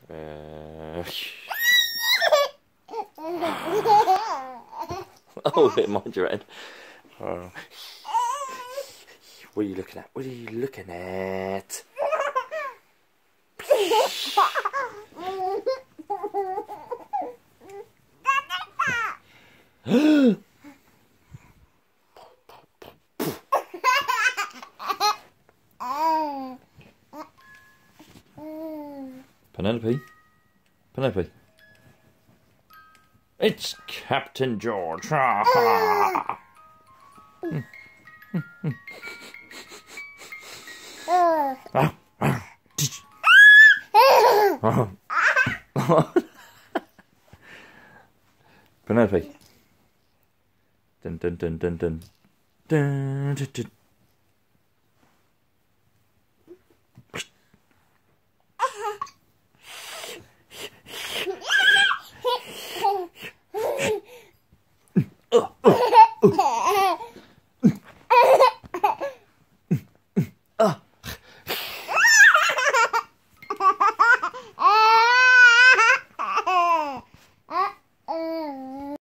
Oh, mind your head. Oh. What are you looking at? What are you looking at? Penelope? Penelope? It's Captain George. Penelope. Dun dun dun dun dun. Dun dun dun.